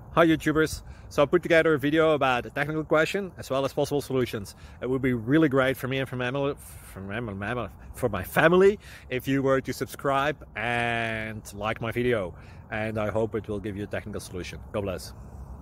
Hi YouTubers! So I put together a video about a technical question as well as possible solutions. It would be really great for me and for my family if you were to subscribe and like my video, and I hope it will give you a technical solution. God bless.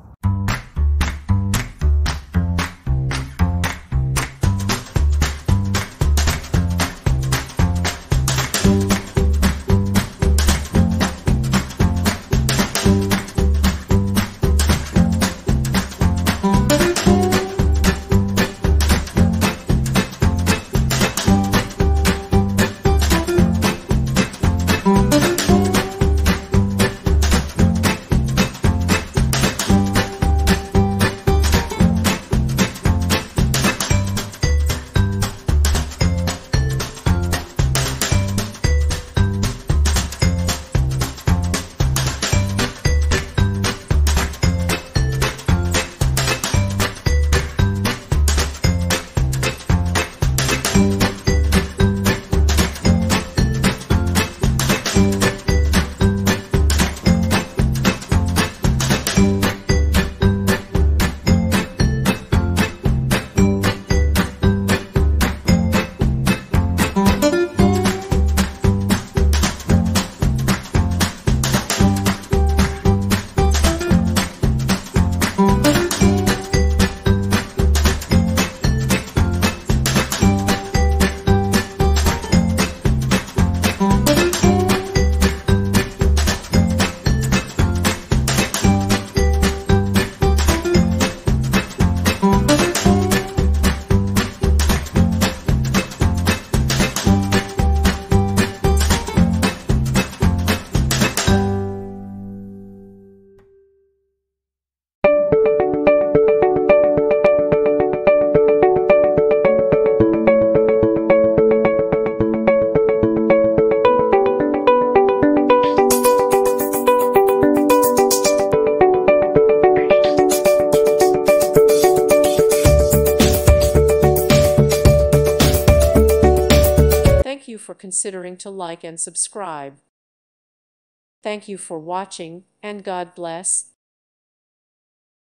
Thank you for considering to like and subscribe. Thank you for watching, and God bless.